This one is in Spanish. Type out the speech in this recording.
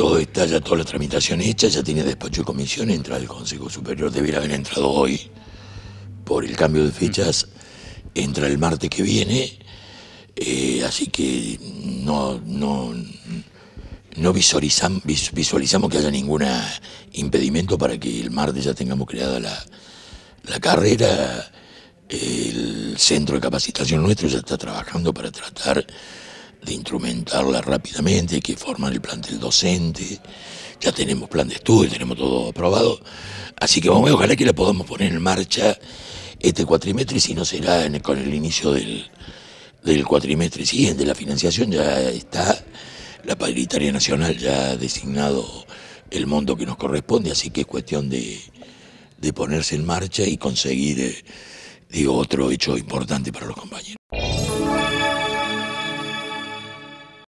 todo está, ya toda la tramitación hecha, ya tiene despacho de comisión, entra al Consejo Superior, debiera haber entrado hoy, por el cambio de fechas, entra el martes que viene, así que no visualizamos que haya ningún impedimento para que el martes ya tengamos creada la carrera. El centro de capacitación nuestro ya está trabajando para tratar de instrumentarla rápidamente, hay que formar el plantel docente, ya tenemos plan de estudio, tenemos todo aprobado, así que vamos a ver, ojalá que la podamos poner en marcha este cuatrimestre, si no será con el inicio del cuatrimestre siguiente. La financiación ya está, la paritaria nacional ya ha designado el monto que nos corresponde, así que es cuestión de ponerse en marcha y conseguir, otro hecho importante para los compañeros.